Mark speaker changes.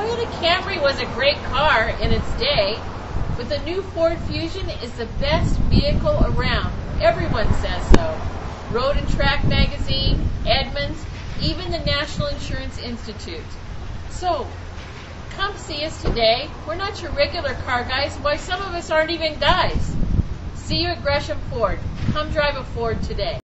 Speaker 1: Toyota Camry was a great car in its day, but the new Ford Fusion is the best vehicle around. Everyone says so. Road and Track magazine, Edmunds, even the National Insurance Institute. So, come see us today. We're not your regular car guys. Why, some of us aren't even guys. See you at Gresham Ford. Come drive a Ford today.